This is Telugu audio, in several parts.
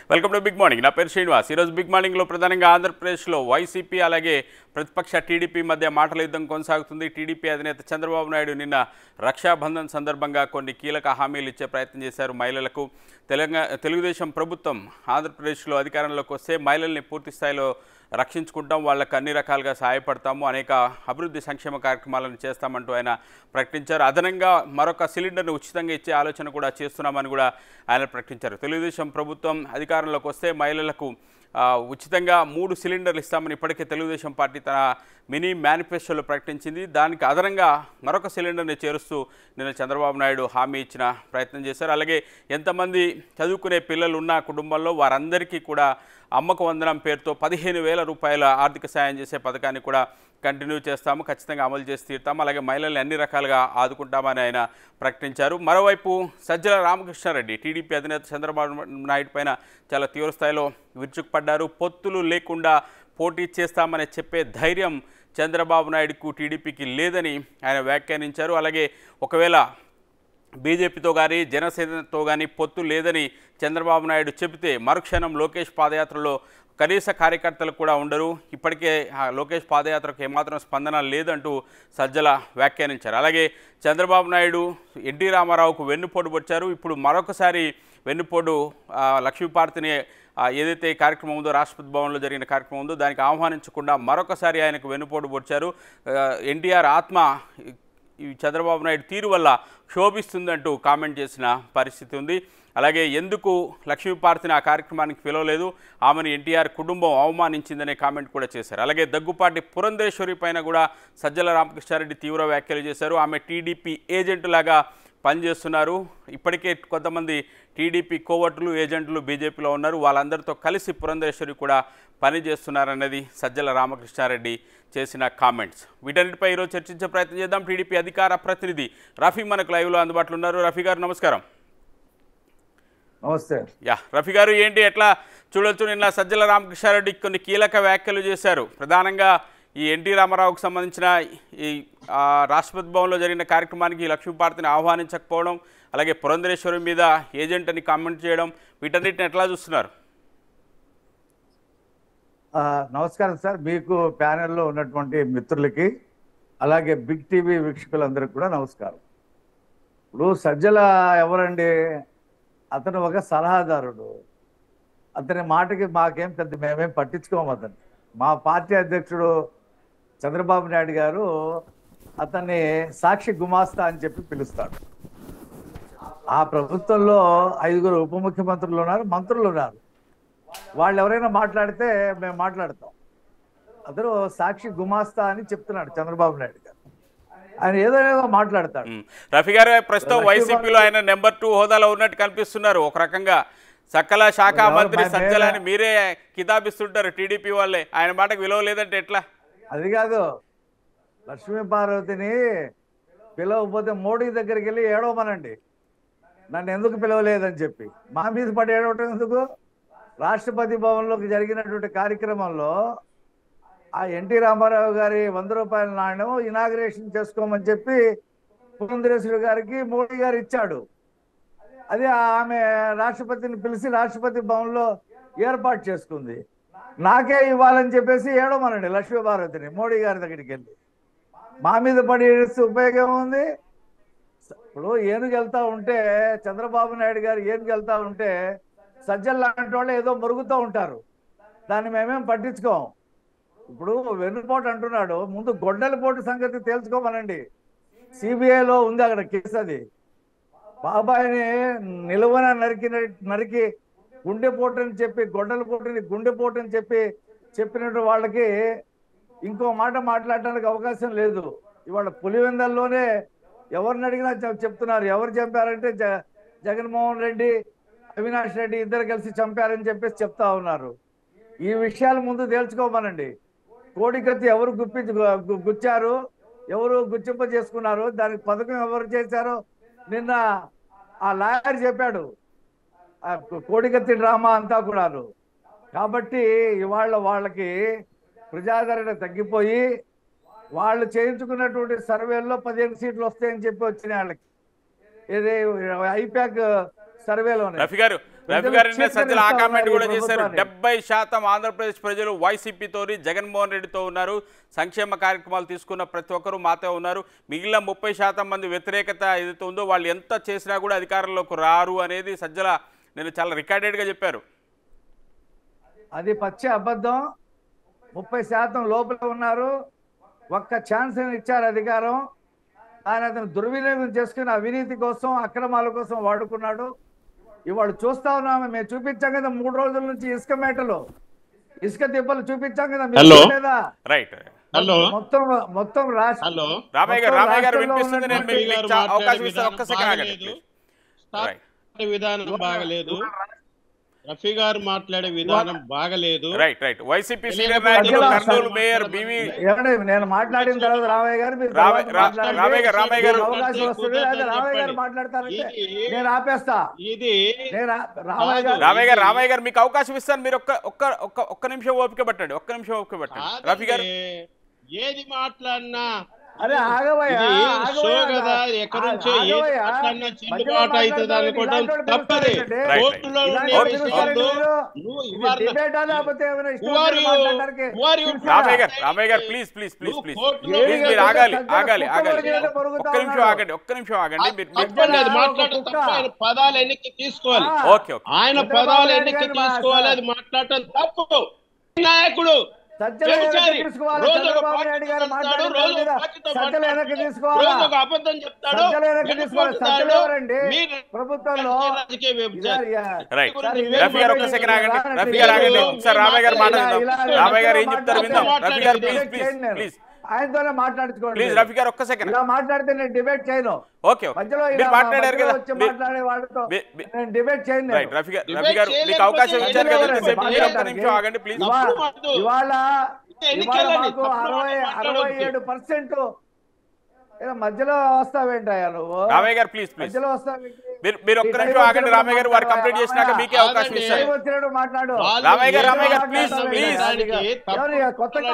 Welcome to big morning. నా పేరు శ్రీనివాస్. ఈరోజు బిగ్ మార్నింగ్లో ప్రధానంగా ఆంధ్రప్రదేశ్లో వైసీపీ అలాగే ప్రతిపక్ష టీడీపీ మధ్య మాటల యుద్ధం కొనసాగుతుంది. టీడీపీ అధినేత చంద్రబాబు నాయుడు నిన్న రక్షాబంధన్ సందర్భంగా కొన్ని కీలక హామీలు ఇచ్చే ప్రయత్నం చేశారు మహిళలకు. తెలుగుదేశం ప్రభుత్వం ఆంధ్రప్రదేశ్లో అధికారంలోకి వస్తే మహిళల్ని పూర్తి స్థాయిలో రక్షించుకుంటాం, వాళ్ళకు అన్ని రకాలుగా సహాయపడతాము, అనేక అభివృద్ధి సంక్షేమ కార్యక్రమాలను చేస్తామంటూ ఆయన ప్రకటించారు. అదనంగా మరొక సిలిండర్ను ఉచితంగా ఇచ్చే ఆలోచన కూడా చేస్తున్నామని కూడా ఆయన ప్రకటించారు. తెలుగుదేశం ప్రభుత్వం అధికారంలోకి వస్తే మహిళలకు ఉచితంగా 3 సిలిండర్లు ఇస్తామని ఇప్పటికే తెలుగుదేశం పార్టీ తన మినీ మేనిఫెస్టోలో ప్రకటించింది. దానికి అదనంగా మరొక సిలిండర్ని చేరుస్తూ నిన్న చంద్రబాబు నాయుడు హామీ ఇచ్చిన ప్రయత్నం చేశారు. అలాగే ఎంతమంది చదువుకునే పిల్లలు ఉన్న కుటుంబంలో వారందరికీ కూడా అమ్మకు వందనం పేరుతో 15,000 రూపాయల ఆర్థిక సాయం చేసే పథకాన్ని కూడా కంటిన్యూ చేస్తాము, ఖచ్చితంగా అమలు చేసి తీరుతాము, అలాగే మహిళల్ని అన్ని రకాలుగా ఆదుకుంటామని ఆయన ప్రకటించారు. మరోవైపు సజ్జల రామకృష్ణారెడ్డి టీడీపీ అధినేత చంద్రబాబు నాయుడు పైన చాలా తీవ్రస్థాయిలో విరుచుకుపడ్డారు. పొత్తులు లేకుండా పోటీ చేస్తామని చెప్పే ధైర్యం చంద్రబాబు నాయుడుకు టీడీపీకి లేదని ఆయన వ్యాఖ్యానించారు. అలాగే ఒకవేళ బీజేపీతో కానీ జనసేనతో కానీ పొత్తు లేదని చంద్రబాబు నాయుడు చెబితే మరుక్షణం లోకేష్ పాదయాత్రలో కనీస కార్యకర్తలు కూడా ఉండరు, ఇప్పటికే లోకేష్ పాదయాత్రకు ఏమాత్రం స్పందన లేదంటూ సజ్జల వ్యాఖ్యానించారు. అలాగే చంద్రబాబు నాయుడు ఎన్టీ రామారావుకు వెన్నుపోటు వచ్చారు. ఇప్పుడు మరొకసారి వెన్నుపోటు లక్ష్మీపార్తిని ఏదైతే కార్యక్రమం ఉందో, రాష్ట్రపతి భవన్లో జరిగిన కార్యక్రమం ఉందో దానికి ఆహ్వానించకుండా మరొకసారి ఆయనకు వెన్నుపోటు వచ్చారు. ఎన్టీఆర్ ఆత్మ ఈ చంద్రబాబు నాయుడు తీరు వల్ల క్షోభిస్తుందంటూ కామెంట్ చేసిన పరిస్థితి ఉంది. అలాగే ఎందుకు లక్ష్మీపార్తిని ఆ కార్యక్రమానికి పిలవలేదు, ఆమెను ఎన్టీఆర్ కుటుంబం అవమానించిందనే కామెంట్ కూడా చేశారు. అలాగే దగ్గుపాటి పురంధేశ్వరి పైన కూడా సజ్జల రామకృష్ణారెడ్డి తీవ్ర వ్యాఖ్యలు చేశారు. ఆమె టీడీపీ ఏజెంటులాగా పనిచేస్తున్నారు, ఇప్పటికే కొంతమంది టీడీపీ కోవట్లు ఏజెంట్లు బీజేపీలో ఉన్నారు, వాళ్ళందరితో కలిసి పురంధేశ్వరి కూడా పనిచేస్తున్నారన్నది సజ్జల రామకృష్ణారెడ్డి చేసిన కామెంట్స్. వీటన్నిటిపై ఈరోజు చర్చించే ప్రయత్నం చేద్దాం. టీడీపీ అధికార ప్రతినిధి రఫీ మనకు లైవ్లో అందుబాటులో ఉన్నారు. రఫీ గారు నమస్కారం. నమస్తే. రఫీ గారు, ఏంటి ఎట్లా చూడొచ్చు, నిన్న సజ్జల రామకృష్ణారెడ్డి కొన్ని కీలక వ్యాఖ్యలు చేశారు. ప్రధానంగా ఈ ఎన్టీ రామారావుకు సంబంధించిన ఈ రాష్ట్రపతి భవన్లో జరిగిన కార్యక్రమానికి లక్ష్మీపార్తిని ఆహ్వానించకపోవడం, అలాగే పురంధరేశ్వరి మీద ఏజెంట్ అని కామెంట్ చేయడం, వీటన్నిటిని ఎట్లా చూస్తున్నారు? నమస్కారం సార్, మీకు ప్యానెల్లో ఉన్నటువంటి మిత్రులకి అలాగే బిగ్ టీవీ వీక్షకులందరికీ కూడా నమస్కారం. ఇప్పుడు సజ్జల ఎవరండి? అతను ఒక సలహాదారుడు. అతని మాటకి మాకేం పెద్ద మేమేం పట్టించుకోము. అతన్ని మా పార్టీ అధ్యక్షుడు చంద్రబాబు నాయుడు గారు అతన్ని సాక్షి గుమాస్తా అని చెప్పి పిలుస్తాడు. ఆ ప్రభుత్వంలో 5 ఉప ముఖ్యమంత్రులు ఉన్నారు, మంత్రులు ఉన్నారు. వాళ్ళు ఎవరైనా మాట్లాడితే మేము మాట్లాడతాం. అతను సాక్షి గుమాస్తా అని చెప్తున్నాడు చంద్రబాబు నాయుడు గారు. ఆయన ఏదో మాట్లాడతాడు. రఫీ గారు, ప్రస్తుతం వైసీపీలో ఆయన నెంబర్ 2 హోదాలో ఉన్నట్టు కనిపిస్తున్నారు. ఒక రకంగా సకల శాఖ మంత్రి సజ్జలని మీరే కితాబిస్తుంటారు టీడీపీ వాళ్ళే. ఆయన మాటకు విలువ లేదంటే ఎట్లా? అది కాదు, లక్ష్మీ పార్వతిని పిలవకపోతే మోడీ దగ్గరికి వెళ్ళి ఏడవమనండి, నన్ను ఎందుకు పిలవలేదని చెప్పి. మా మీద పడి ఏడవటం ఎందుకు? రాష్ట్రపతి భవన్లోకి జరిగినటువంటి కార్యక్రమంలో ఆ ఎన్టీ రామారావు గారి 100 రూపాయల నాణ్యం ఇనాగ్రేషన్ చేసుకోమని చెప్పి పురంధరేశ్వరి గారికి మోడీ గారు ఇచ్చాడు. అది ఆమె రాష్ట్రపతిని పిలిచి రాష్ట్రపతి భవన్లో ఏర్పాటు చేసుకుంది. నాకే ఇవ్వాలని చెప్పేసి ఏడవమనండి లక్ష్మీ పార్వతిని మోడీ గారి దగ్గరికి వెళ్ళి. మా మీద పడి ఏడిస్తే ఉపయోగం ఉంది? ఇప్పుడు ఏనుగు వెళ్తా ఉంటే, చంద్రబాబు నాయుడు గారు ఏనుగు వెళ్తా ఉంటే సజ్జలు లాంటి వాళ్ళు ఏదో మురుగుతూ ఉంటారు, దాన్ని మేమేం పట్టించుకోం. ఇప్పుడు వెన్నుపోటు అంటున్నాడు, ముందు గొడ్డలి పోటు సంగతి తేల్చుకోమనండి. సిబిఐలో ఉంది అక్కడ కేసు. అది బాబాయిని నిలువన నరికి గుండెపోటు అని చెప్పి, గొడ్డలి పోటుని గుండెపోటు అని చెప్పినట్టు వాళ్ళకి ఇంకో మాట మాట్లాడటానికి అవకాశం లేదు. ఇవాళ పులివెందల్లోనే ఎవరిని అడిగినా చెప్తున్నారు, ఎవరు చంపారంటే జగన్మోహన్ రెడ్డి, అవినాష్ రెడ్డి ఇద్దరు కలిసి చంపారని చెప్పేసి చెప్తా ఉన్నారు. ఈ విషయాలు ముందు తేల్చుకోమనండి. కోడికత్తి ఎవరు గుచ్చారు, ఎవరు గుచ్చింప చేసుకున్నారు, దానికి పథకం ఎవరు చేశారో నిన్న ఆ లాయర్ చెప్పాడు. ఆ కోడికత్తి డ్రామా అంతా కూడాను. కాబట్టి ఇవాళ వాళ్ళకి ప్రజాదరణ తగ్గిపోయి వాళ్ళు చేయించుకున్నటువంటి సర్వేల్లో 15 సీట్లు వస్తాయని చెప్పి వచ్చినాయి వాళ్ళకి. ఇది ఐపాక్ సర్వేలోనే. రఫీ గారు, రవి గారు నిన్న సజ్జల ఆ కామెంట్ కూడా చేశారు. 70% ఆంధ్రప్రదేశ్ ప్రజలు వైసీపీతోని జగన్మోహన్ రెడ్డితో ఉన్నారు. సంక్షేమ కార్యక్రమాలు తీసుకున్న ప్రతి ఒక్కరూ మాతో ఉన్నారు. మిగిలిన 30% మంది వ్యతిరేకత ఏదైతే ఉందో వాళ్ళు ఎంత చేసినా కూడా అధికారంలోకి రారు అనేది సజ్జల నేను చాలా రికార్డెడ్గా చెప్పారు. అది పచ్చి అబద్ధం. 30% లోపల ఉన్నారు. ఒక్క ఛాన్స్ ఇచ్చారు అధికారం. ఆయన అతను దుర్వినియోగం చేసుకుని అవినీతి కోసం అక్రమాల కోసం వాడుకున్నాడు. ఇవాళ చూస్తా ఉన్నాము. మేము చూపించాం కదా 3 రోజుల నుంచి ఇసుక మేటలు, ఇసుక తిప్పలు చూపించాం కదా లేదా? రైట్. మొత్తం మొత్తం విధానం బాగలేదు. రఫీ గారు మాట్లాడే విధానం బాగలేదు. Right right. వైసీపీ సీనియర్ నాయకులు కర్నూలు మేయర్ బివి నేను మాట్లాడిన తర్వాత రామయ్య గారు అవకాశం వస్తుంది. రామయ్య గారు మాట్లాడతారంటే నేను ఆపేస్తా. ఇది రామయ్య గారు మీకు అవకాశం ఇస్తాను. మీరు ఒక్క నిమిషం ఓపిక పట్టండి. రఫీ గారు ఏది మాట్లాడినా అరే ఆగవయ్యా, ఎక్కడి నుంచో చెల్లుబాటు అవుతుంది అనుకోవడం తప్పది. రామయ్య గారు ప్లీజ్ ప్లీజ్ ప్లీజ్ ప్లీజ్ మీరు ఆగాలి. ఒక్క నిమిషం ఆగండి. పదాలు ఎన్నిక తీసుకోవాలి. ఆయన పదాలు ఎన్నిక తీసుకోవాలి. అది మాట్లాడటం తప్పు. నాయకుడు ప్రభుత్వంలో ఆయనతోనే మాట్లాడుకోండి. రఫీ గారు ఒక్క సెకండ్ ఇలా మాట్లాడితే నేను డిబేట్ చేయను. మధ్యలో మాట్లాడారు కదా, మాట్లాడే వాళ్ళతో నేను డిబేట్ చేయను. రఫీ గారు మీకు అవకాశం ఇచ్చారు కదా, ఒక్క నిమిషం ఆగండి ప్లీజ్. ఇవాళ మాకు 67% మధ్యలో వస్తావేంటయ్యా నువ్వు? రామయ్య గారు ప్లీజ్ ప్లీజ్ మధ్యలో వస్తావేంటి? మీరు ఒక్క నిమిషం ఆగండి. రామయ్య గారు వారు కంప్లీట్ చేసినాక మీకే అవకాశం ఇస్తారు. వచ్చినట్టు మాట్లాడు. రామయ్య గారు ప్లీజ్ ప్లీజ్. కొత్తగా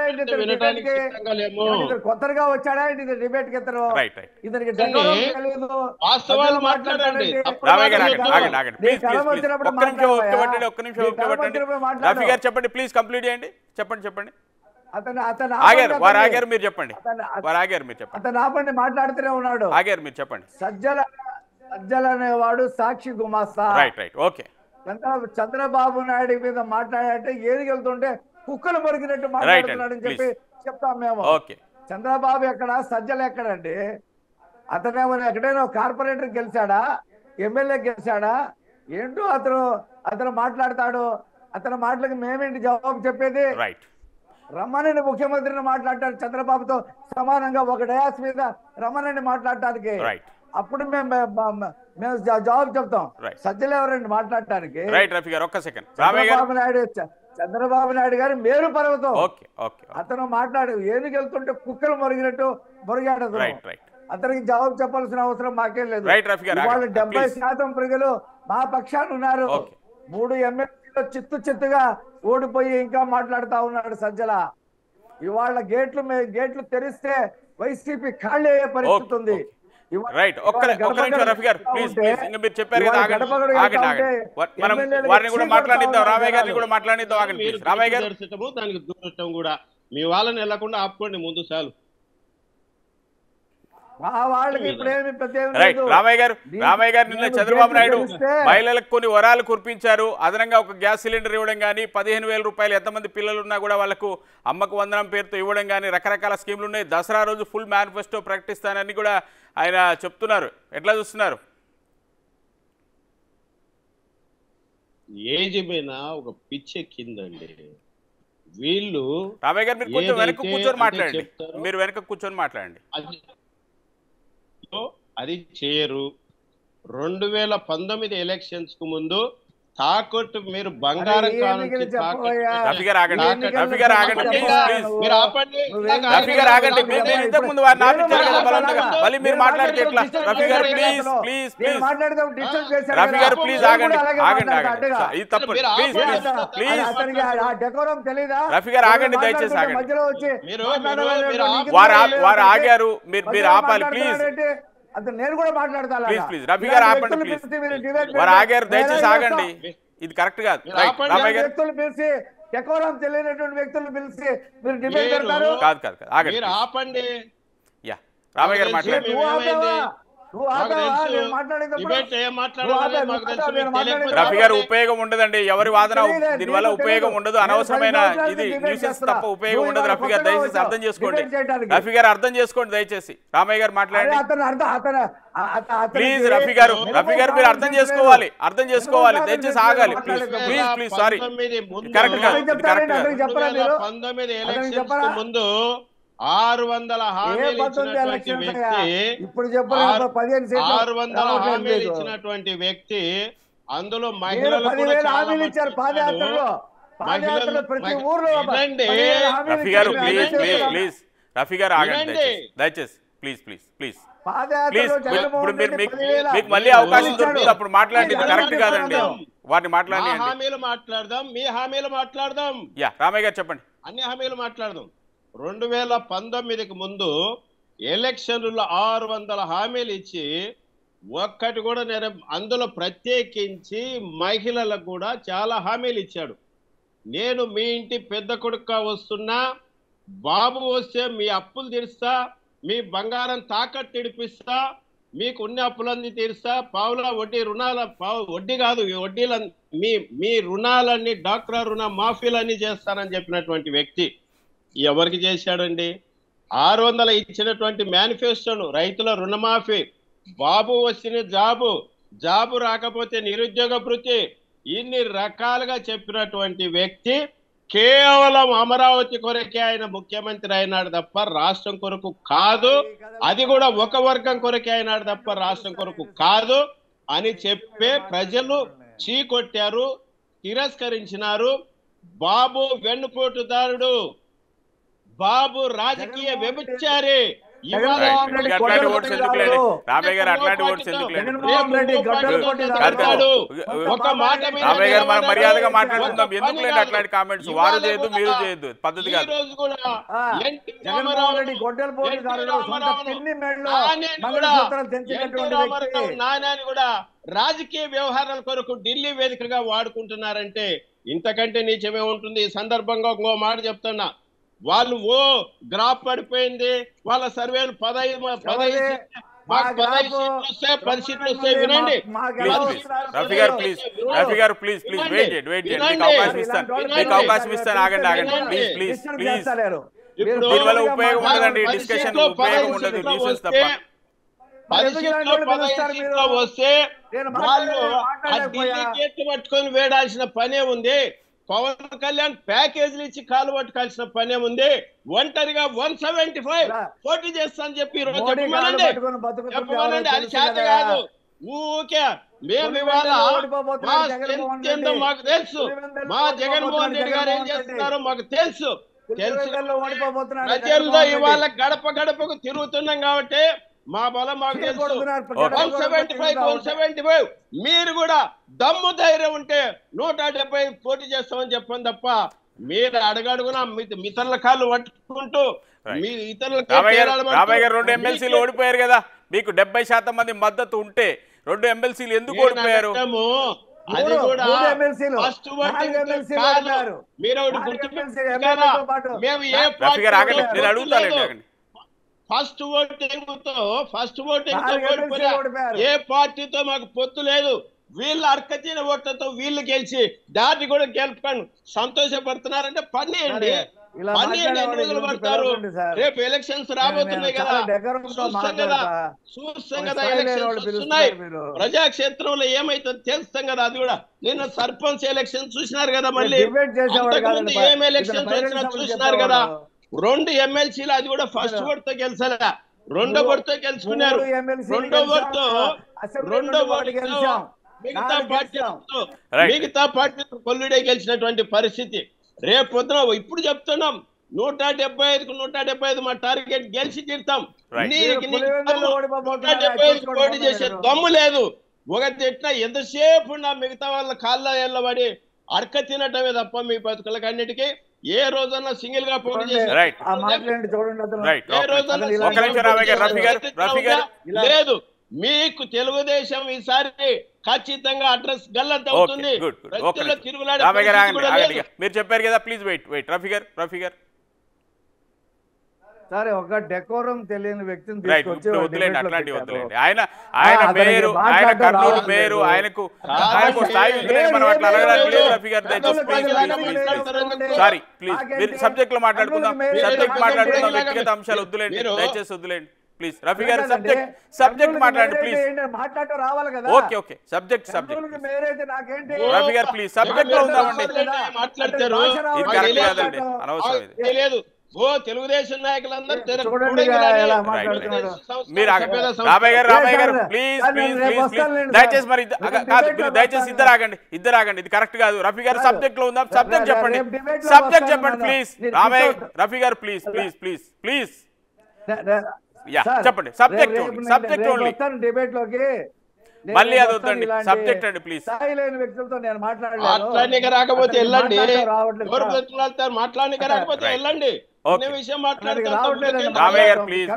వచ్చాడా ఇది డిబేట్ కి? ఇతను ఇతనికి తెలియదు. మాట్లాడండి. రామయ్య గారు ఆగండి ప్లీజ్ ప్లీజ్. ఒక్క నిమిషం ఓపిక పట్టండి. రఫీ గారు చెప్పండి ప్లీజ్, కంప్లీట్ చేయండి. చెప్పండి. వారు ఆగారు, మీరు చెప్పండి. అతను ఆపండి, మాట్లాడుతూనే ఉన్నాడు. ఆగారు, మీరు చెప్పండి. సజ్జల అనేవాడు సాక్షి గుమాస్తా. Right okay. చంద్రబాబు నాయుడు మీద మాట్లాడంటే ఏదికెళ్తుంటే కుక్కలు పొరిగినట్టు మాట్లాడుతున్నాడని చెప్పి చెప్తాం మేము. చంద్రబాబు ఎక్కడ, సజ్జల ఎక్కడండి? అతనేమో ఎక్కడైనా కార్పొరేటర్ గెలిచాడా, ఎమ్మెల్యే గెలిచాడా? ఏంటో అతను మాట్లాడతాడు. అతని మాటలకు మేమేంటి జవాబు చెప్పేది? రమ్మనండి ముఖ్యమంత్రిని మాట్లాడటానికి, చంద్రబాబుతో సమానంగా ఒక డయాస్ మీద రమ్మనండి మాట్లాడటానికి. అప్పుడు మేము జవాబు చెప్తాం. సజ్జలు ఎవరండి మాట్లాడటానికి? చంద్రబాబు నాయుడు గారి మేరు పర్వతం. అతను మాట్లాడు ఏనుగెళ్తుంటే కుక్కలు మొరిగినట్టు మొరిగాడు. అతనికి జవాబు చెప్పాల్సిన అవసరం మాకేం లేదు. వాళ్ళు 70% ప్రజలు మా పక్షాన్ని ఉన్నారు. 3 ఎమ్మెల్యేలు చిత్తుగా ఓడిపోయి ఇంకా మాట్లాడుతా ఉన్నాడు సజ్జల. ఇవాళ గేట్లు తెరిస్తే వైసీపీ ఖాళీ అయ్యే పరిస్థితి ఉంది. దానికి దురదృష్టం కూడా. మీ వాళ్ళని వెళ్లకుండా ఆపుకోండి ముందు చాలు. రామయ్య గారు నిన్న చంద్రబాబు నాయుడు మహిళలకు కొన్ని వరాలు కురిపించారు. అదనంగా ఒక గ్యాస్ సిలిండర్ ఇవ్వడం కానీ, 15,000 రూపాయలు ఎంతమంది పిల్లలు ఉన్నా కూడా వాళ్ళకు అమ్మకు వందనం పేరుతో ఇవ్వడం కానీ, రకరకాల స్కీమ్లు ఉన్నాయి. దసరా రోజు ఫుల్ మేనిఫెస్టో ప్రకటిస్తానని కూడా ఆయన చెప్తున్నారు. ఎట్లా చూస్తున్నారు? ఏజ్ మీద ఒక పిచ్చెక్కిందండి వీళ్ళు. రామయ్య గారు మీరు కొంచెం వెనక కూర్చొని మాట్లాడండి. అది చేయరు. 2019 ఎలక్షన్స్ కు ముందు తాకట్టు మీరు బంగారం వారు ఆగారు, మీరు ఆపాలి ప్లీజ్. అతను నేను కూడా మాట్లాడతాను. ప్లీజ్ రఫీ గారు ఆపండి ప్లీజ్. వారు ఆగారు, దయచేసి ఆగండి. ఇది కరెక్ట్ కాదు. వ్యక్తులు పిలిచి ఎకోరం తెలియనటువంటి వ్యక్తులు పిలిచి మీరు డిబేట్ పెడతారు. కాదు ఆగండి, ఆపండి. యా రామయ్య గారు మాట్లాడండి. రఫీ గారు ఉపయోగం ఉండదండి, ఎవరి వాదన దీనివల్ల ఉపయోగం ఉండదు, అనవసరమైన ఇది న్యూసెన్స్ తప్ప ఉపయోగం ఉండదు. రఫీ గారు దయచేసి అర్థం చేసుకోండి. రఫీ గారు అర్థం చేసుకోండి దయచేసి. రామయ్య గారు మాట్లాడండి ప్లీజ్. రఫీ గారు మీరు అర్థం చేసుకోవాలి దయచేసి ఆగాలి ప్లీజ్. సారీ, కరెక్ట్ కాదు. ముందు 600 హామీలు ఇచ్చినటువంటి వ్యక్తి, ఇప్పుడు 600 హామీలు ఇచ్చినటువంటి వ్యక్తి, అందులో మహిళలు కూడా చాలా ఇచ్చారు. పాదయాత్రలో ప్రతి ఊర్లో రఫీ గారు ప్లీజ్ రఫీ గారు ఆగండి దయచేసి ప్లీజ్. ఇప్పుడు మీకు మళ్ళీ అవకాశం దొరుకుతుంది, అప్పుడు మాట్లాడండి. కరెక్ట్ కాదండి, వాటిని మాట్లాడండి. హామీలు మాట్లాడదాం, మీ హామీలు మాట్లాడదాం. యా రామయ్య గారు చెప్పండి. అన్ని హామీలు మాట్లాడదాం. 2019కి ముందు ఎలక్షన్లలో 600 హామీలు ఇచ్చి ఒక్కటి కూడా అందులో ప్రత్యేకించి మహిళలకు కూడా చాలా హామీలు ఇచ్చాడు. నేను మీ ఇంటి పెద్ద కొడుకుగా వస్తున్నా, బాబు వస్తే మీ అప్పులు తీరుస్తా, మీ బంగారం తాకట్టు ఇడిపిస్తా, మీకు ఉన్న అప్పులన్నీ తీరుస్తా, పావుల వడ్డీ రుణాల వడ్డీ కాదు వడ్డీల మీ రుణాలన్నీ డాక్రా రుణ మాఫీలన్నీ చేస్తానని చెప్పినటువంటి వ్యక్తి ఎవరికి చేశాడండి? 600 ఇచ్చినటువంటి మేనిఫెస్టోను, రైతుల రుణమాఫీ, బాబు వచ్చిన జాబు రాకపోతే నిరుద్యోగ భృతి, ఇన్ని రకాలుగా చెప్పినటువంటి వ్యక్తి కేవలం అమరావతి కొరకే ఆయన ముఖ్యమంత్రి అయినాడు తప్ప రాష్ట్రం కొరకు కాదు, అది కూడా ఒక వర్గం కొరకే అయినాడు తప్ప రాష్ట్రం కొరకు కాదు అని చెప్పే ప్రజలు చీకొట్టారు, తిరస్కరించినారు. బాబు వెన్నుపోటుదారుడు, బాబు రాజకీయ వ్యభిచారి. మర్యాదగా మాట్లాడుకుందాం, ఎందుకులేండి అట్లాంటి కామెంట్స్. వారు చేయొద్దు, మీరు చేయొద్దు, పద్ధతి కాదు. నాని కూడా రాజకీయ వ్యవహారాల కొరకు ఢిల్లీ వేదికగా వాడుకుంటున్నారంటే ఇంతకంటే నీచమే ఉంటుంది. ఈ సందర్భంగా ఇంకో మాట చెప్తున్నా, వాళ్ళు గ్రాఫ్ పడిపోయింది, వాళ్ళ సర్వేలు 15 సీట్లు వస్తే వినండి. రఫీ గారు ప్లీజ్ వెయిట్ మీకు అవకాశం ఇస్తాను ఆగండి ప్లీజ్. దీనివల్ల ఉపయోగం ఉండదండి, డిస్కషన్ ఉపయోగం ఉండదు, న్యూసెన్స్ తప్ప. 10 సీట్లు వస్తే వాళ్ళు పట్టుకొని వేడాల్సిన పనే ఉంది. పవన్ కళ్యాణ్ ప్యాకేజీలు ఇచ్చి కాలు పట్టుకాల్సిన పనే ఉంది. ఒంటరిగా 175 పోటీ చేస్తానని చెప్పి చెప్పమనండి. అది చేత కాదు. ఊకే మేము ఇవాళ మా స్ట్రెంత్ ఏందో మాకు తెలుసు, మా జగన్మోహన్ రెడ్డి గారు ఏం చేస్తున్నారో మాకు తెలుసు. ప్రజల్లో ఇవాళ గడపకు తిరుగుతున్నాం కాబట్టి మా బలం మాకు తెలుసు. 175 మీరు కూడా దమ్ము ధైర్యం ఉంటే 170 పోటీ చేస్తామని చెప్పండి తప్ప మీరు అడగడుగునా ఇతరుల కాళ్ళు పట్టుకుంటూ మీ ఇతరుల 2 ఎమ్మెల్సీలు ఓడిపోయారు కదా, మీకు 70% మంది మద్దతు ఉంటే 2 ఎమ్మెల్సీలు ఎందుకు ఓడిపోయారు? అది కూడా ఫస్ట్ ఓటింగ్ మీరు మేము ఏ ఫస్ట్ ఓటింగ్ ఏ పార్టీతో మాకు పొత్తు లేదు. వీళ్ళు అర్కచిన ఓట్లతో వీళ్ళు గెలిచి దాటి కూడా గెలుపుకొని సంతోషపడుతున్నారంటే పని అండి. ఎన్ని రోజులు పడతారు? రేపు ఎలక్షన్స్ రాబోతున్నాయి కదా, చూస్తాం కదా ఎలక్షన్స్ వస్తున్నాయి. ప్రజాక్షేత్రంలో ఏమైతుందో తెలుస్తాం కదా. అది కూడా నిన్న సర్పంచ్ ఎలక్షన్ చూసినారు కదా, మళ్ళీ అంతకుముందు ఏం ఎలక్షన్స్ వచ్చినా చూసినారు కదా. 2 ఎమ్మెల్సీలు అది కూడా ఫస్ట్ ఓట్ తో గెలిచలే, రెండో ఓట్ తో గెలుచుకున్నారు. రెండో ఓట్ మిగతా పార్టీతో కొల్లుడే గెలిచినటువంటి పరిస్థితి. రేపు పొద్దున ఇప్పుడు చెప్తున్నాం 175కు 175 మా టార్గెట్ గెలిచి తీరుతాం. 175 పోటీ చేసే దమ్ము లేదు. ఒకటి ఎట్లా ఎంతసేపు నా మిగతా వాళ్ళ కాళ్ళ ఎల్లబడి అడక తినటమే తప్ప మీ బతుకులకన్నిటికీ ఏ రోజన్నా సింగిల్ గా పోటీ చేసిన రైట్ ఆ మాట్లాడండి చూడండి అతను రైట్ ఏ రోజన్నా అతను ఒక నిమిషం రామయ్య గారు, రఫీ గారు లేదు. మీకు తెలుగుదేశం ఈసారి ఖచ్చితంగా అడ్రస్ గల్లంత అవుతుంది. గుడ్ గుడ్ ప్రజల్లో తిరుగులాడే రామయ్య గారు పరిస్థితి కూడా లేదు. మీరు చెప్పారు కదా, ప్లీజ్ వెయిట్ రఫీ గారు సరే ఒక డెకోరం తెలియని వ్యక్తిని రైట్. తీసుకొచ్చి ఇప్పుడు ఒక వద్దులేండి, debate లో అట్లాంటివి పెట్టారు. వద్దులేండి. ఆయన అతనికి మేయరు, ఆయన మాట్లాడడం కర్నూలు రావట్లేదు. మేయరు, ఆయనకు కాదండి. స్థాయి ఉందిలేండి, మనం అట్లా అడగడానికి లేదు. రఫీ గారు దయచేసి సారీ ప్లీజ్, మీరు సబ్జెక్ట్ లో మాట్లాడుకుందాం, సబ్జెక్ట్ మాట్లాడుకుందాం, వ్యక్తిగత అంశాలు వద్దులేండి, దయచేసి వద్దులేండి ప్లీజ్. రఫీ గారు సబ్జెక్ట్ మాట్లాడండి ప్లీజ్. మాట్లాడటం రావాలి కదా. ఓకే సబ్జెక్ట్ మేరైతే నాకేంటి రఫీ గారు ప్లీజ్ సబ్జెక్ట్ లో ఉందామండి. మాట్లాడతారు ఇది కరెక్ట్ కాదండి, అనవసరం ఇది. లేదు. తెలుగుదేశం నాయకులందరూ చూడండి ఎలా మాట్లాడుతున్నాడు. మీరు రామయ్య గారు ప్లీజ్ దయచేసి మరి కాదు, మీరు దయచేసి ఇద్దరు ఆగండి, ఇది కరెక్ట్ కాదు. రఫీ గారు సబ్జెక్ట్ లో ఉందాం, సబ్జెక్ట్ చెప్పండి ప్లీజ్. రామయ్య రఫీ గారు ప్లీజ్ చెప్పండి, సబ్జెక్ట్ ఓన్లీ. డిబేట్ లోకి మళ్ళీ అది వద్దండి, సబ్జెక్ట్ అండి ప్లీజ్. స్థాయి లేని వ్యక్తులతో నేను మాట్లాడడానికి రాకపోతే వెళ్ళండి. రావట్లేదు. మాట్లాడడానికి రాకపోతే వెళ్ళండి. విషయం రామయ్య గారు ప్లీజ్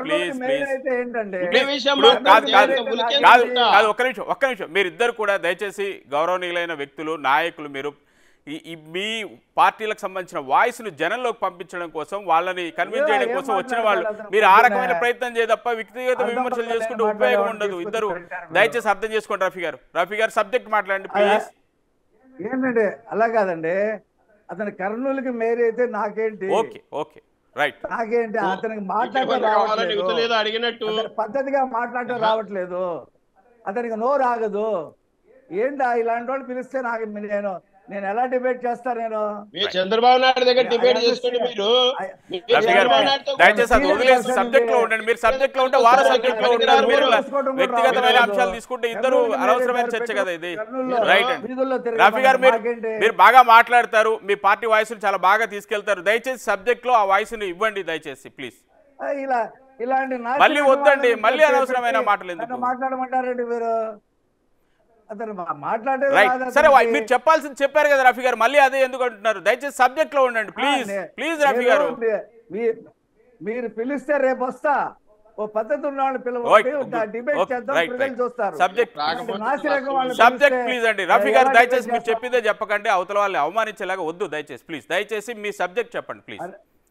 కాదు, ఒక్క నిమిషం మీరిద్దరు కూడా దయచేసి గౌరవనీయులైన వ్యక్తులు, నాయకులు, మీరు మీ పార్టీలకు సంబంధించిన వాయిస్ ను జనంలోకి పంపించడం కోసం, వాళ్ళని కన్విన్స్ చేయడం కోసం వచ్చిన వాళ్ళు, మీరు ఆ రకమైన ప్రయత్నం చేయదప్ప వ్యక్తిగత విమర్శలు చేసుకుంటే ఉపయోగం ఉండదు. ఇద్దరు దయచేసి అర్థం చేసుకోండి. రఫీ గారు సబ్జెక్ట్ మాట్లాడండి ప్లీజ్. ఏంటంటే అలా కాదండి, అతని కర్నూలుకి మేరీ అయితే నాకేంటి, ఓకే రైట్, నాకేంటి, అతనికి మాట్లాడటం రావట్లేదు, అడిగినట్టు పద్ధతిగా మాట్లాడటం రావట్లేదు, అతనికి నోరు ఆగదు. ఏంటా ఇలాంటి వాళ్ళు పిలిస్తే నాకు నేను ఎలా డిబేట్ చేస్తా? నేను చంద్రబాబు నాయుడు దగ్గర డిబేట్ చేసుకోండి. మీరు దయచేసి అది వదిలేసి సబ్జెక్ట్ లో ఉండండి. మీరు సబ్జెక్ట్ లో ఉంటే వారు సబ్జెక్ట్ లో ఉంటారు. మీరు వ్యక్తిగతమైన అంశాలు తీసుకుంటే ఇద్దరు అనవసరమైన చర్చ కదా ఇది. రైట్ అండి రఫీ గారు, మీరు బాగా మాట్లాడతారు, మీ పార్టీ వాయిస్ చాలా బాగా తీసుకెళ్తారు. దయచేసి సబ్జెక్ట్ లో ఆ వాయిస్ ని ఇవ్వండి దయచేసి ప్లీజ్. ఇలాంటి మళ్ళీ వద్దండి, మళ్ళీ అనవసరమైన మాటలు ఎందుకు మాట్లాడమంటారండి మీరు? అతను మాట్లాడే సరే, మీరు చెప్పాల్సింది చెప్పారు కదా రఫీ గారు, మళ్ళీ అదే ఎందుకు అంటున్నారు? దయచేసి సబ్జెక్ట్ లో ఉండండి ప్లీజ్ రఫీ గారు. మీరు పిలిస్తే రేపు వస్తా, ఓ పద్ధతి ఉన్న వాళ్ళని పిలవండి, డిబేట్ చేద్దాం, ప్రజలు చూస్తారు. సబ్జెక్ట్ ప్లీజ్ అండి. రఫీ గారు దయచేసి మీరు చెప్పిందే చెప్పకండి, అవతల వాళ్ళని అవమానించేలాగా వద్దు దయచేసి ప్లీజ్. దయచేసి మీ సబ్జెక్ట్ చెప్పండి ప్లీజ్.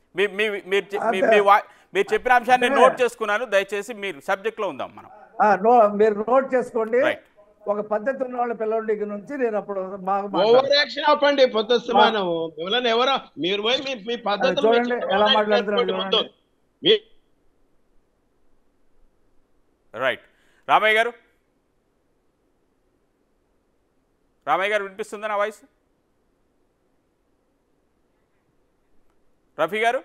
మీరు చెప్పిన అంశాన్ని నోట్ చేసుకున్నాను, దయచేసి మీరు సబ్జెక్ట్ లో ఉందాం మనం. మీరు నోట్ చేసుకోండి. ఒక పద్ధతి ఉన్న వాళ్ళ పిల్లల నుంచి నేను అప్పుడు ఆపండి. ఎవరో మీరు పోయి మీ పద్ధతి చూడండి ఎలా మాట్లాడుతున్నారు. రైట్ రామయ్య గారు వినిపిస్తుందా నా వాయిస్? రఫీ గారు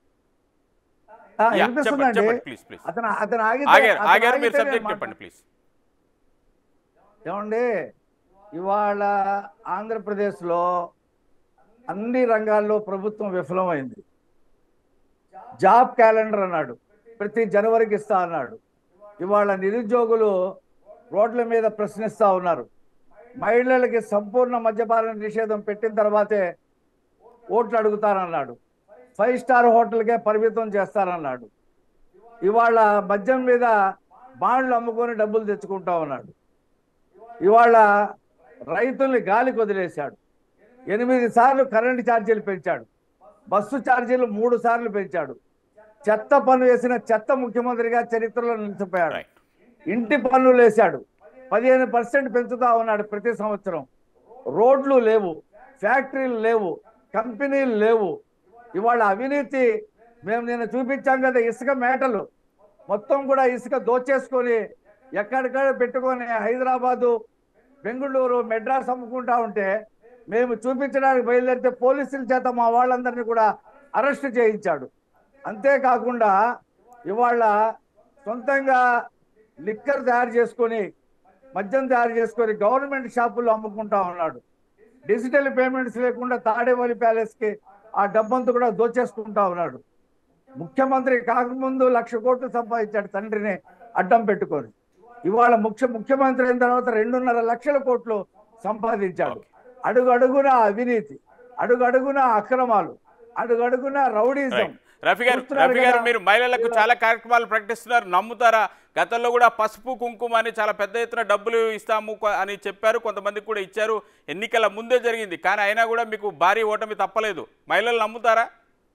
చెప్పండి ప్లీజ్. అతను ఆగారు, మీరు సబ్జెక్ట్ చెప్పండి ప్లీజ్. ఏమండి, ఇవాళ ఆంధ్రప్రదేశ్లో అన్ని రంగాల్లో ప్రభుత్వం విఫలమైంది. జాబ్ క్యాలెండర్ అన్నాడు, ప్రతి జనవరికి ఇస్తా అన్నాడు. ఇవాళ నిరుద్యోగులు రోడ్ల మీద ప్రశ్నిస్తూ ఉన్నారు. మహిళలకి సంపూర్ణ మద్యపాన నిషేధం పెట్టిన తర్వాతే ఓట్లు అడుగుతారన్నాడు. 5 స్టార్ హోటల్కే పరిమితం చేస్తారన్నాడు. ఇవాళ మద్యం మీద బాండ్లు అమ్ముకొని డబ్బులు తెచ్చుకుంటా ఉన్నాడు. ఇవాళ రైతుల్ని గాలికి వదిలేశాడు. 8 సార్లు కరెంటు ఛార్జీలు పెంచాడు. బస్సు ఛార్జీలు 3 సార్లు పెంచాడు. చెత్త పన్ను వేసిన చెత్త ముఖ్యమంత్రిగా చరిత్రలో నిలిచిపోయాడు. ఇంటి పన్నులు వేశాడు, 15% పెంచుతా ఉన్నాడు ప్రతి సంవత్సరం. రోడ్లు లేవు, ఫ్యాక్టరీలు లేవు, కంపెనీలు లేవు. ఇవాళ అవినీతి మేము నిన్న చూపించాం కదా, ఇసుక మేటలు మొత్తం కూడా ఇసుక దోచేసుకొని ఎక్కడిక్కడ పెట్టుకొని హైదరాబాదు, బెంగళూరు, మెడ్రాస్ అమ్ముకుంటా ఉంటే మేము చూపించడానికి బయలుదేరితే పోలీసుల చేత మా వాళ్ళందరినీ కూడా అరెస్ట్ చేయించాడు. అంతేకాకుండా ఇవాళ సొంతంగా లిక్కర్ తయారు చేసుకొని, మద్యం తయారు చేసుకొని గవర్నమెంట్ షాపుల్లో అమ్ముకుంటా ఉన్నాడు. డిజిటల్ పేమెంట్స్ లేకుండా తాడేపల్లి ప్యాలెస్కి ఆ డబ్బంతా కూడా దోచేసుకుంటా ఉన్నాడు. ముఖ్యమంత్రి కాకముందు 1,00,000 కోట్లు సంపాదించాడు తండ్రిని అడ్డం పెట్టుకొని. ఇవాళ ముఖ్యమంత్రి అయిన తర్వాత 2.5 లక్షల కోట్లు సంపాదించాడు. అడుగడుగున అవినీతి, అడుగడుగున అక్రమాలు. అడుగడుగున రౌడీజం. రఫీ గారు మీరు మహిళలకు చాలా కార్యక్రమాలు ప్రకటిస్తున్నారు, నమ్ముతారా? గతంలో కూడా పసుపు కుంకుమ అని చాలా పెద్ద ఎత్తున డబ్బులు ఇస్తాము అని చెప్పారు, కొంతమందికి కూడా ఇచ్చారు, ఎన్నికల ముందే జరిగింది, కానీ అయినా కూడా మీకు భారీ ఓటమి తప్పలేదు. మహిళలు నమ్ముతారా?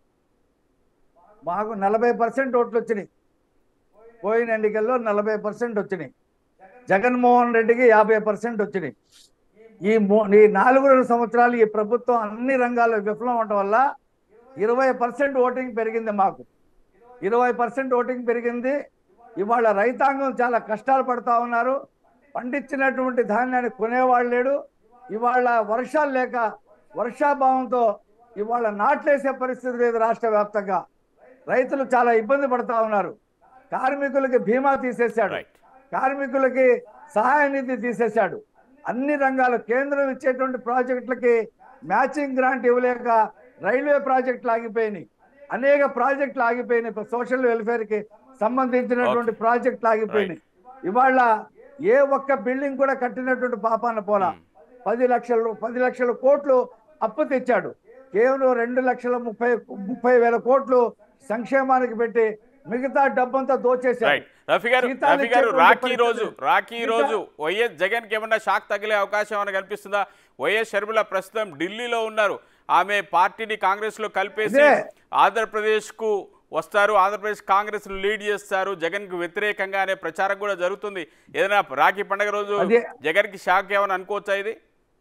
మాకు 40% ఓట్లు వచ్చినాయి. పోయిన ఎన్నికల్లో 40% వచ్చినాయి. జగన్మోహన్ రెడ్డికి 50% వచ్చినాయి. ఈ 4 సంవత్సరాలు ఈ ప్రభుత్వం అన్ని రంగాల్లో విఫలం అవడం వల్ల 20% ఓటింగ్ పెరిగింది. మాకు 20% ఓటింగ్ పెరిగింది. ఇవాళ రైతాంగం చాలా కష్టాలు పడుతూ ఉన్నారు. పండించినటువంటి ధాన్యాన్ని కొనేవాళ్ళు లేడు. ఇవాళ వర్షాలు లేక వర్షాభావంతో ఇవాళ నాట్లేసే పరిస్థితి లేదు. రాష్ట్ర వ్యాప్తంగా రైతులు చాలా ఇబ్బంది పడుతూ ఉన్నారు. కార్మికులకి బీమా తీసేశాడు, కార్మికులకి సహాయ నిధి తీసేశాడు. అన్ని రంగాలు కేంద్రం ఇచ్చేటువంటి ప్రాజెక్టులకి మ్యాచింగ్ గ్రాంట్ ఇవ్వలేక రైల్వే ప్రాజెక్టులు ఆగిపోయినాయి, అనేక ప్రాజెక్టులు ఆగిపోయినాయి. సోషల్ వెల్ఫేర్కి సంబంధించినటువంటి ప్రాజెక్టులు ఆగిపోయినాయి. ఇవాళ ఏ ఒక్క బిల్డింగ్ కూడా కట్టినటువంటి పాపాన పోలా. 10 లక్షల కోట్లు అప్పు తెచ్చాడు. కేవలం 2,30,000 కోట్లు సంక్షేమానికి పెట్టి మిగతా డబ్బంతా దోచేశారు. రఫీ గారు రాఖీ రోజు వైఎస్ జగన్ కి ఏమన్నా షాక్ తగిలే అవకాశం ఏమైనా కనిపిస్తుందా? వైఎస్ షర్మిల ప్రస్తుతం ఢిల్లీలో ఉన్నారు. ఆమె పార్టీని కాంగ్రెస్ లో కలిపేసి ఆంధ్రప్రదేశ్ కు వస్తారు, ఆంధ్రప్రదేశ్ కాంగ్రెస్ లీడ్ చేస్తారు, జగన్ కు వ్యతిరేకంగా అనే ప్రచారం కూడా జరుగుతుంది. ఏదైనా రాఖీ పండుగ రోజు జగన్ కి షాక్ ఏమైనా అనుకోవచ్చా? ఇది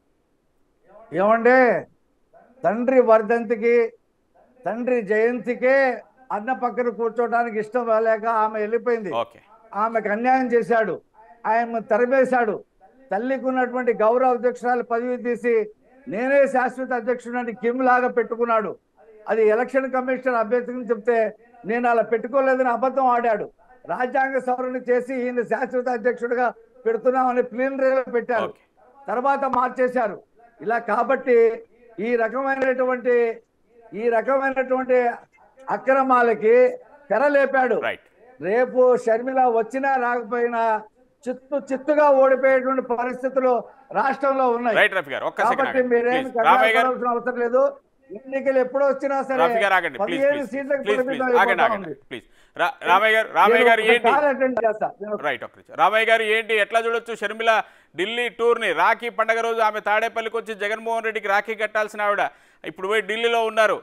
ఏమంటే తండ్రి వర్ధంతికి తండ్రి జయంతికే అన్న పక్కన కూర్చోడానికి ఇష్టం లేక ఆమె వెళ్ళిపోయింది. ఆమెకు అన్యాయం చేశాడు, ఆయన తరిమేశాడు. తల్లికి ఉన్నటువంటి గౌరవ అధ్యక్షురాలు పదవి తీసి నేనే శాశ్వత అధ్యక్షుడిని కిమ్ లాగా పెట్టుకున్నాడు. అది ఎలక్షన్ కమిషన్ అభ్యర్థిని చెప్తే నేను అలా పెట్టుకోలేదని అబద్ధం ఆడాడు. రాజ్యాంగ సవరణ చేసి ఈయన శాశ్వత అధ్యక్షుడిగా పెడుతున్నామని ప్లీనరీలో పెట్టారు, తర్వాత మార్చేశారు. ఇలా కాబట్టి ఈ రకమైనటువంటి అక్రమాలకి తెరలేపాడు. రేపు షర్మిల వచ్చినా రాకపోయినా చిత్తుగా ఓడిపోయేటువంటి పరిస్థితులు రాష్ట్రంలో ఉన్నాయి. కాబట్టి మీరేమి కట్టాల్సిన అవసరం లేదు. ఎన్నికలు ఎప్పుడు వచ్చినా సరే 15 సీట్లకు రామయ్య గారు ఏంటి ఎట్లా చూడొచ్చు షర్మిల ఢిల్లీ టూర్ ని? రాఖీ పండుగ రోజు ఆమె తాడేపల్లికి వచ్చి జగన్మోహన్ రెడ్డికి రాఖీ కట్టాల్సిన ఆవిడ ఇప్పుడు పోయి ఢిల్లీలో ఉన్నారు.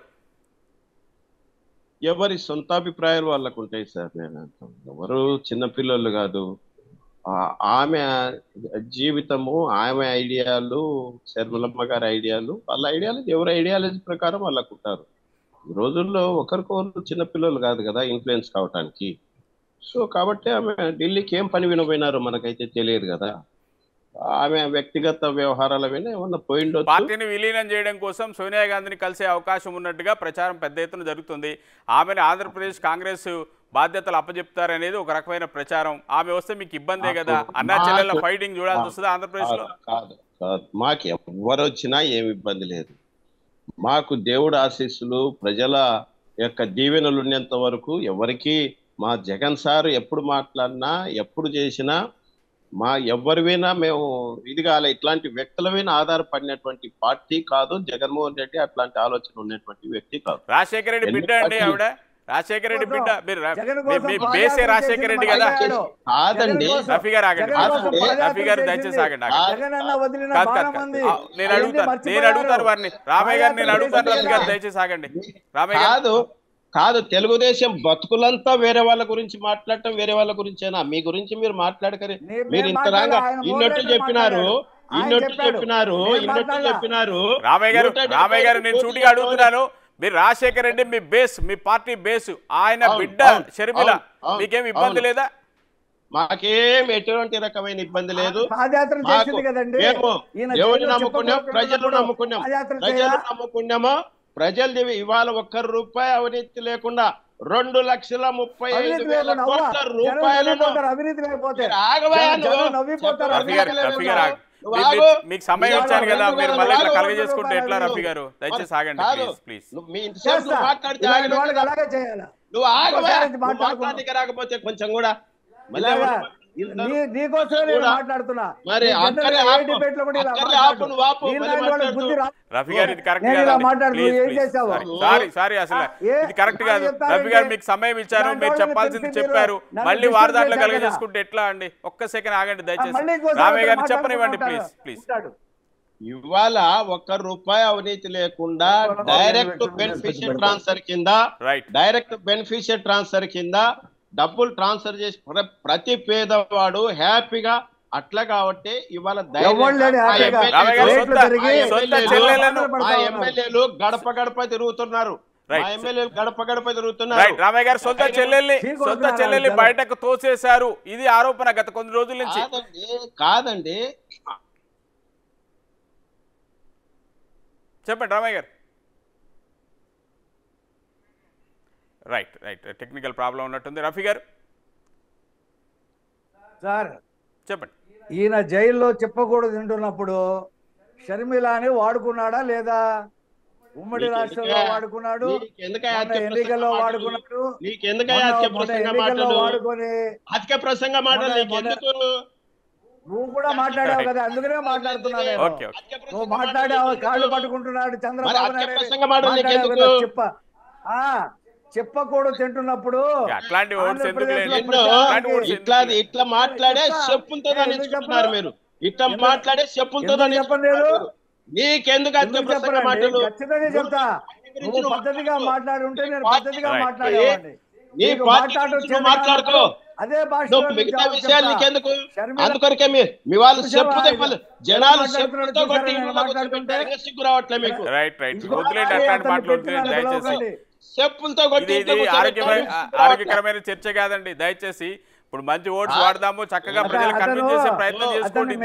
ఎవరి సొంత అభిప్రాయాలు వాళ్ళకు ఉంటాయి సార్. నేను ఎవరు చిన్నపిల్లలు కాదు. ఆమె జీవితము, ఆమె ఐడియాలు, శర్మలమ్మ గారి ఐడియాలు, వాళ్ళ ఐడియాలజీ ఎవరి ఐడియాలజీ ప్రకారం వాళ్ళకు ఉంటారు. ఈ రోజుల్లో ఒకరికొకరు చిన్నపిల్లలు కాదు కదా ఇన్ఫ్లుయెన్స్ కావటానికి. సో కాబట్టి ఆమె ఢిల్లీకి ఏం పని వినపోయినారో మనకైతే తెలియదు కదా. ఆమె వ్యక్తిగత వ్యవహారాల మీద ఏమన్నా పోయిండొచ్చు. పార్టీని విలీనం చేయడం కోసం సోనియా గాంధీని కలిసే అవకాశం ఉన్నట్టుగా ప్రచారం పెద్ద ఎత్తున జరుగుతుంది. ఆమెను ఆంధ్రప్రదేశ్ కాంగ్రెస్ బాధ్యతలు అప్పచెప్తారనేది ఒక రకమైన ప్రచారం. ఆమె వస్తే మీకు ఇబ్బందే కదా, అన్నా చెల్లెళ్ళ ఫైటింగ్ చూడాల్సి వస్తుంది ఆంధ్రప్రదేశ్ లో. కాదు, మాకు ఎవరు వచ్చినా ఏమి ఇబ్బంది లేదు. మాకు దేవుడు ఆశీస్సులు, ప్రజల యొక్క దీవెనలు ఉన్నంత వరకు ఎవరికి మా జగన్ సార్ ఎప్పుడు మాట్లాడినా ఎప్పుడు చేసినా మా ఎవరివైనా మేము ఇదిగాల ఇట్లాంటి వ్యక్తుల మీద ఆధారపడినటువంటి పార్టీ కాదు జగన్మోహన్ రెడ్డి. అట్లాంటి ఆలోచన ఉన్నటువంటి వ్యక్తి కాదు. రాజశేఖర రెడ్డి బిడ్డ అండి ఆవిడ. రాజశేఖర రెడ్డి బిడ్డ, బేసే రాజశేఖర రెడ్డి కదా. కాదండి రఫీ గారు ఆగండి, రఫీ గారు దయచేసి ఆగండి. నేను అడుగుతాను వారిని, రామయ్య గారు నేను అడుగుతాను, రఫీ గారు దయచేసి ఆగండి. రామయ్య గారు కాదు, తెలుగుదేశం బతుకులంతా వేరే వాళ్ళ గురించి మాట్లాడటం, వేరే వాళ్ళ గురించేనా? మీ గురించి మీరు మాట్లాడకరి. మీరు ఇంతరాగా ఇన్నట్టు చెప్పినారు. రామయ్య గారు నేను సూటిగా అడుగుతున్నాను, మీరు రాజశేఖర రెడ్డి మీ బేస్, మీ పార్టీ బేస్, ఆయన బిడ్డ షర్మిల, మీకేం ఇబ్బంది లేదా? మాకేం ఎటువంటి రకమైన ఇబ్బంది లేదు. ఎవరు నమ్ముకున్నాం? ప్రజలు నమ్ముకున్నామో. ప్రజలు ఇవాళ ₹1 అవినీతి లేకుండా 2,35,000 కోట్ల రూపాయలను మీకు సమయం ఇచ్చాను కదా, మీరు మళ్ళీ ఇట్లా కలగ చేసుకుంటే ఎట్లా? రఫీ గారు దయచేసి ఆగండి ప్లీజ్. నువ్వు మాట్లాడడానికి రాకపోతే కొంచెం కూడా మళ్ళీ నీకోసమే నేను మాట్లాడుతున్నా. మరి నీ జనరల్ గా ఏ డిబేట్ లో కూడా ఇలా మాట్లాడు. ఈనాడు వాళ్ళకి బుద్ధి రా. రఫీ గారు ఇది కరెక్ట్ నేను ఇలా మాట్లాడు, కాదు. ఏం చేసావు? సారీ అసలు ఏ- ఇది కరెక్ట్ కాదు. చెప్తారంటే రఫీ గారు మీకు సమయం ఇచ్చారు, ఇలాంటి మీరు వాళ్ళని చెప్పాల్సింది పిలిచి చెప్పారు, నన్ను మళ్ళీ disturb వారదారులు చేశారు కలిగేసుకుంటే ఎట్లా అండి? ఒక్క సెకండ్ ఆగండి దయచేసి. మళ్ళీ ఇంకోసారి రామయ్య గారిని మాట్లాడుకుంటూ చెప్పనివ్వండి ఉంటాడు. ప్లీజ్. ఉంటాడు. ఇవాళ ₹1 అవినీతి లేకుండా డైరెక్ట్ బెనిఫిషియరీ ట్రాన్స్ఫర్ కింద రైట్ డైరెక్ట్ బెనిఫిషియరీ ట్రాన్స్ఫర్ కింద డబ్బులు ట్రాన్స్ఫర్ చేసి ప్రతి పేదవాడు హ్యాపీగా అట్లా కాబట్టి ఇవాళ ఎవరు లేడు హ్యాపీగా. రేట్లు పెరిగి మా ఎమ్మెల్యేలు గడప గడప తిరుగుతున్నారు. మా ఎమ్మెల్యేలు గడప గడప తిరుగుతున్నారు. రైట్ రామయ్య గారు సొంత చెల్లెల్ని బయటకు తోసేశారు, ఇది ఆరోపణ గత కొన్ని రోజుల నుంచి. కాదండి చెప్పండి రామయ్య గారు. రైట్ టెక్నికల్ ప్రాబ్లం ఉన్నట్టుంది. రఫీ గారు సార్ చెప్పండి. ఈయన జైల్లో చెప్పకూడదు తింటున్నప్పుడు షర్మిలాని వాడుకున్నాడా లేదా? ఉమ్మడి రాష్ట్రంలో వాడుకున్నాడు, ఎన్నికల్లో వాడుకున్నాడు, ఎన్నికల్లో వాడుకొని అధిక ప్రసంగ మాటలు నువ్వు కూడా మాట్లాడావు కదా, అందుకనే మాట్లాడుతున్నాను నేను. నువ్వు మాట్లాడావు, కాళ్ళు పట్టుకుంటున్నాడు చంద్రబాబు నాయుడు. చెప్పకూడదు తింటున్నప్పుడు అట్లాంటి ఇట్లా మాట్లాడే చెప్పులతో దండించుకుంటున్నారు మీరు. ఇట్లా మాట్లాడే చెప్పులతో చెప్పలేదు. నీకెందుకు అధిక ప్రసంగ మాటలు? ఖచ్చితంగా చెప్తా. నువ్వు పద్ధతిగా మాట్లాడుంటే నేను పద్ధతిగా మాట్లాడేవాడిని. నీ మాట్లాడుకో, అదే భాష మిగతా విషయాలు నీకెందుకు? అందుకొరకే మీ వాళ్ళు చెప్పు తెప్పలు జనాలు చెప్పులతో కొట్టి సిగ్గు రావట్లే మీకు. రైట్ వదిలేండి అట్లాంటి మాట్లాడుతున్నాను దయచేసి. చెప్పులతో కొట్టి ఆరోగ్యకరమైన చర్చ కాదండి దయచేసి. ఇప్పుడు మంచి ఓట్స్ వాడదాము, చక్కగా ప్రజలకు కన్విన్స్ చేసే ప్రయత్నం చేసుకోండి.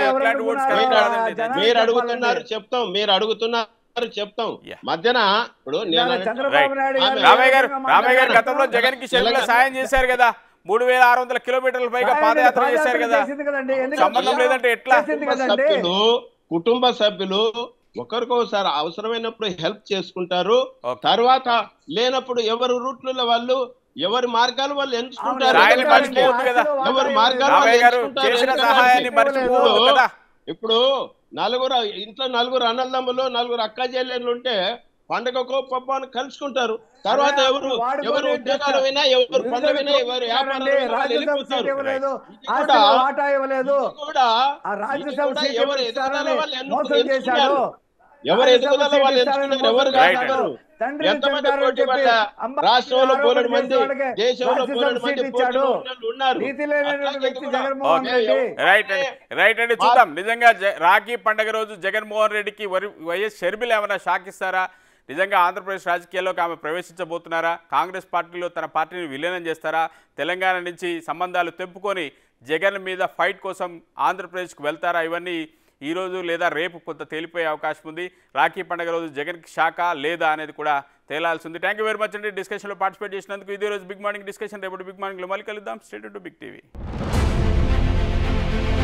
మీరు అడుగుతున్నారు చెప్తాం, మీరు అడుగుతున్నారు చెప్తాం. మధ్యన ఇప్పుడు రామయ్య గారు గతంలో జగన్ కి షర్మిల సాయం చేశారు కదా, 3600 కిలోమీటర్ల పైగా పాదయాత్ర చేశారు కదా, సంబంధం లేదంటే ఎట్లా? కుటుంబ సభ్యులు ఒకరికొకసారి అవసరమైనప్పుడు హెల్ప్ చేసుకుంటారు. తర్వాత లేనప్పుడు ఎవరు రూట్లలో వాళ్ళు ఎవరి మార్గాలు వాళ్ళు ఎంచుకుంటారు. ఎవరి మార్గాలు ఇప్పుడు ఇంట్లో నలుగురు అన్నదమ్ములు, నలుగురు అక్క చెల్లెళ్ళు ఉంటే పండగకో పబ్బాను కలుసుకుంటారు. తర్వాత ఎవరు ఉద్యోగాలు అయినా, ఎవరు పనులైనా, ఎవరు వ్యాపారాలు ఎవరు ఎదుగుదల వాళ్ళు ఎంచుకున్నారు. ఎవరు కాదు. ఎంతమంది పోటీ పడ్డ రాష్ట్రంలో పోలేడు మంది, దేశంలో పోలేడు మంది ఉన్నారు. రైట్ అండి, చూద్దాం. నిజంగా రాఖీ పండుగ రోజు జగన్మోహన్ రెడ్డికి వైఎస్ షర్మిల ఏమైనా షాక్ ఇస్తారా? నిజంగా ఆంధ్రప్రదేశ్ రాజకీయాల్లోకి ఆమె ప్రవేశించబోతున్నారా? కాంగ్రెస్ పార్టీలో తన పార్టీని విలీనం చేస్తారా? తెలంగాణ నుంచి సంబంధాలు తెంపుకొని జగన్ మీద ఫైట్ కోసం ఆంధ్రప్రదేశ్కు వెళ్తారా? ఇవన్నీ ఈరోజు లేదా రేపు కొంత తేలిపోయే అవకాశం ఉంది. రాఖీ పండుగ రోజు జగన్కి షాకా లేదా అనేది కూడా తేలాల్సి ఉంది. థ్యాంక్ యూ వెరీ మచ్ అండి డిస్కషన్లో పార్టిసిపేట్ చేసినందుకు. ఇదే రోజు బిగ్ మార్నింగ్ డిస్కషన్, రేపు బిగ్ మార్నింగ్లో మళ్ళీ కలుద్దాం. State to big TV.